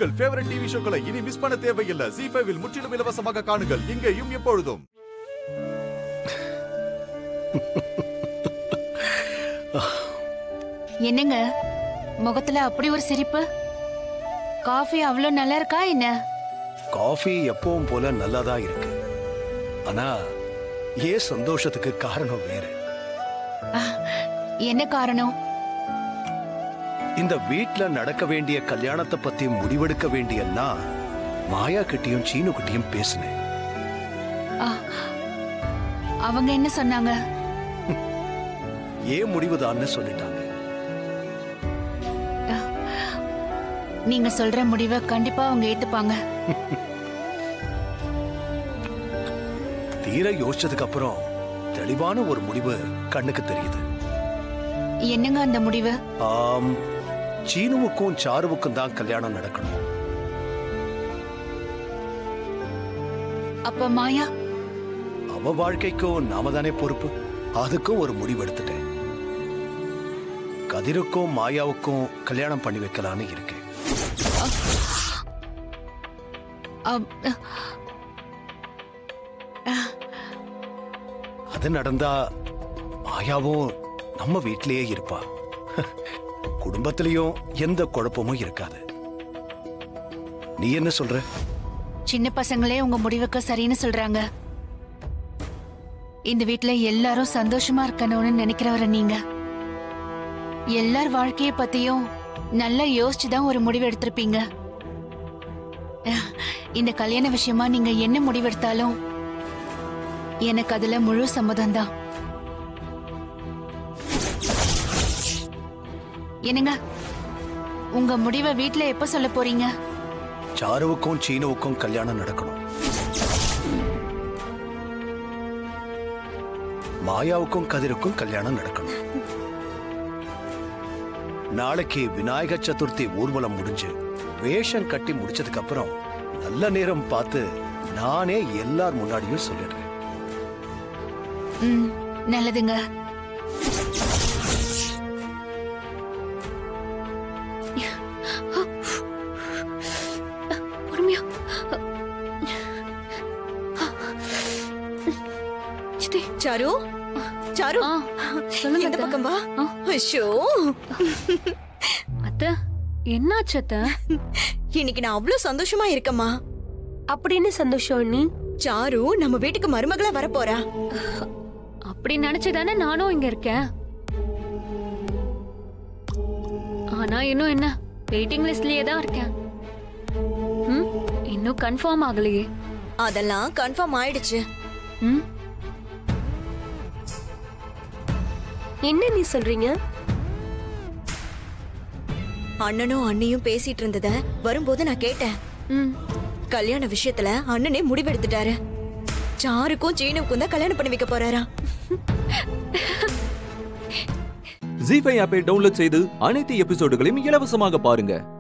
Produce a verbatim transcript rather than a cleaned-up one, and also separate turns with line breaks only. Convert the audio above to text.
உங்கள் favourite TV ஷோக்களை இனி miss பண்ண தேவையில்லை. ஜீ ஃபைவ் இல் முற்றிலும் இலவசமாக காணுங்கள். இங்கேயும் எப்பொழுதும்.
என்னங்க முகத்துல அப்படி ஒரு சிரிப்பு? காஃபி அவ்வளவு நல்லா இருக்கா என்ன?
காஃபி எப்பவும் போல நல்லாதான் இருக்கு. ஆனா ஏன் சந்தோஷத்துக்கு காரணம் வேற.
என்ன காரணம்?
இந்த வீட்ல நடக்க வேண்டிய கல்யாணத்தை பத்தி முடிவெடுக்க வேண்டிய நான் மாயா கிட்டியும் சீனு கிட்டியும் பேசினேன்.
அவங்க என்ன சொன்னாங்க?
ஏன் முடிவுதான்னு சொல்லிட்டாங்க.
நீங்க சொல்ற முடிவை கண்டிப்பா அவங்க ஏத்துப்பாங்க.
தீர யோசிச்சதுக்கு அப்புறம் தெளிவான ஒரு முடிவு கண்ணுக்கு தெரியுது.
என்னங்க அந்த முடிவு?
ஆம், சீனுவுக்கும் சாருவுக்கும் தான் கல்யாணம் நடக்கணும்.
அப்ப மாயா?
அவ வாழ்க்கைக்கும் நாம தானே பொறுப்பு. அதுக்கும் ஒரு முடிவு எடுத்துட்டேன். கதிருக்கும் மாயாவுக்கும் கல்யாணம் பண்ணி வைக்கலான்னு இருக்கேன். அது நடந்தா மாயாவும் நம்ம வீட்டிலேயே இருப்பா. குடும்பத்திலையும் எந்த குழப்பமும் இருக்காது. நீ என்ன சொல்ற?
சின்ன பசங்களே உங்க முடிவுக்கு சரின்னு சொல்றாங்க. இந்த வீட்டுல எல்லாரும் சந்தோஷமா இருக்கணும்னு நினைக்கிறவர நீங்க. எல்லார் வாழ்க்கைய பத்தியும் நல்லா யோசிச்சுதான் ஒரு முடிவு எடுத்திருப்பீங்க. இந்த கல்யாண விஷயமா நீங்க என்ன முடிவெடுத்தாலும் எனக்கு அதுல முழு சம்மதம் தான். என்னங்க உங்க முடிவை வீட்டுல எப்ப சொல்ல போறீங்க?
சாருவுக்கும் சீனுவுக்கும் கல்யாணம் நடக்கணும். மாயாவுக்கும் கதிருக்கும் கல்யாணம் நடக்கணும். நாளைக்கு விநாயகர் சதுர்த்தி ஊர்வலம் முடிஞ்சு வேஷம் கட்டி முடிச்சதுக்கு அப்புறம் நல்ல நேரம் பார்த்து நானே எல்லார் முன்னாடியும் சொல்லிடுறேன்.
நல்லதுங்க.
சாரு, சாரு, சொல்லுங்க. இந்த பக்கம் வா. ஐயோ
அத்தை, என்னாச்சு அத்தை?
இன்னைக்கு நான் அவ்வளவு சந்தோஷமா இருக்கேம்மா.
அப்படின்னு சந்தோஷம் நீ?
சாரு நம்ம வீட்டுக்கு மருமகளா வர போறா.
அப்படி நினைச்சுதானே நானும் இங்க இருக்கேன். ஆனா இன்னும் என்ன, வெயிட்டிங் லிஸ்ட்லயே தான் இருக்கேன். இன்னும் கன்ஃபார்ம் ஆகலையே.
அதெல்லாம் கன்ஃபார்ம் ஆயிடுச்சு.
என்ன நீ சொல்றீங்க?
அண்ணனும் அண்ணியும் பேசிட்டு இருந்தத வரும்போது நான் கேட்டேன். கல்யாண விஷயத்துல அண்ணனே முடிவெடுத்துட்டாரு. சாருக்கும் சீனுக்கும் தான் கல்யாணம் பண்ணி வைக்க போறாரா.
ஜீ ஃபைவ் ஆப்பை டவுன்லோட் செய்து அனைத்து எபிசோடுகளையும் இலவசமாக பாருங்க.